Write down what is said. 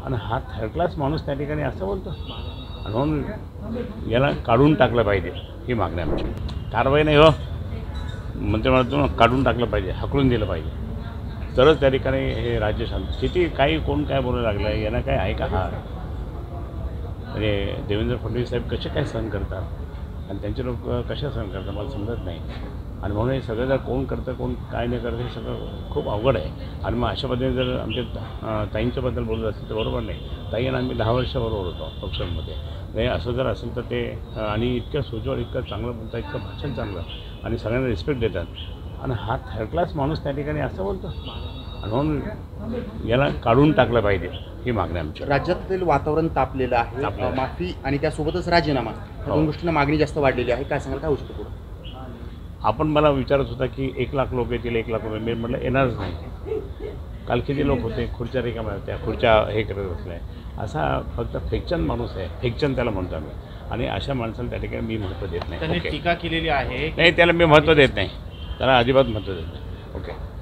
आणि हा third class माणूस त्या ठिकाणी असं बोलतो आणि म्हणून याला काढून टाकलं पाहिजे ही मागणी आमची. कारवाई नाही हो, मंत्रिमंडळातून काढून टाकलं पाहिजे, हाकलून दिलं पाहिजे, तरच त्या ठिकाणी हे राज्य शांत. किती काही कोण काय बोलायला लागलं आहे, यांना काय आहे का? हा म्हणजे देवेंद्र फडणवीस साहेब कसे काय सहन करतात आणि त्यांचे लोक कसे सहन करतात मला समजत नाही. आणि म्हणून हे सगळं जर कोण करतं कोण काय नाही करतं हे सगळं खूप अवघड आहे. आणि मग अशा पद्धतीने जर आमच्या ताईंच्याबद्दल बोलत असेल तर बरोबर नाही. ताई आणि आम्ही 10 वर्षाबरोबर होतो पक्षांमध्ये. नाही असं जर असेल तर ते आणि इतक्ं सोज्वळ, इतकं चांगलं बोलतात, इतकं भाषण चांगलं आणि सगळ्यांना रिस्पेक्ट देतात आणि हा थर्ड क्लास माणूस त्या ठिकाणी असं बोलतो आणि म्हणून याला काढून टाकलं पाहिजे ही मागणी आमची. राज्यातील वातावरण तापलेलं आहे, माफी आणि त्यासोबतच राजीनामा या दोन गोष्टींना मागणी जास्त वाढलेली आहे. काय सांगाल, काय होऊ शकतं पुढे? आपण मला विचारत होता की 1 लाख लोक येतील, 1 लाख लोक. मी म्हटलं येणारच नाही. काल किती लोक होते, खुर्च्या रिकाम्या होत्या, खुर्च्या हे करत बसल्या. असा फक्त फेकचंद माणूस आहे, फेकचंद त्याला म्हणतो आम्ही. आणि अशा माणसाला त्या ठिकाणी मी महत्त्व देत नाही. त्यांनी टीका केलेली आहे. नाही, त्याला मी महत्त्व देत नाही, त्याला अजिबात महत्त्व देत नाही. ओके.